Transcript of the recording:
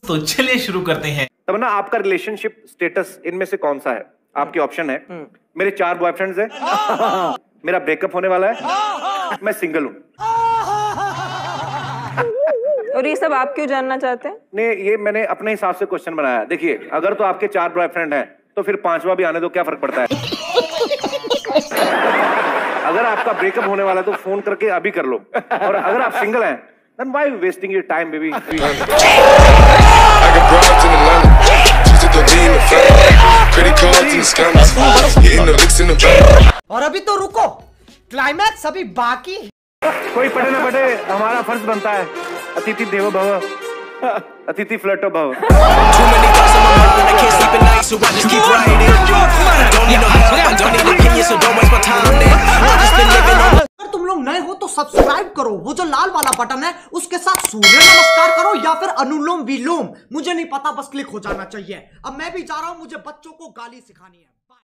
तो चलिए शुरू करते हैं। तब ना आपका रिलेशनशिप स्टेटस इनमें से कौन सा है? आपके ऑप्शन है, मेरे 4 बॉयफ्रेंड्स हैं, मेरा ब्रेकअप होने वाला है, मैं सिंगल हूं। और ये सब आप क्यों जानना चाहते हैं? नहीं, ये मैंने अपने हिसाब से क्वेश्चन बनाया। देखिए, अगर तो आपके 4 बॉयफ्रेंड हैं तो फिर 5वां भी आने दो, क्या फर्क पड़ता है? अगर आपका ब्रेकअप होने वाला है तो फोन करके अभी कर लो, और अगर आप सिंगल हैं then why wasting your time baby? और अभी तो रुको, क्लाइमैक्स अभी बाकी है। कोई पढ़े ना पढ़े, हमारा फर्ज बनता है अतिथि देवो भव, अतिथि फ्लर्टो भव। अगर तुम लोग नए हो तो सब्सक्राइब करो, वो जो लाल वाला बटन है उसके साथ सूर्य नमस्कार करो या फिर अनुलोम विलोम, मुझे नहीं पता, बस क्लिक हो जाना चाहिए। अब मैं भी जा रहा हूं, मुझे बच्चों को गाली सिखानी है।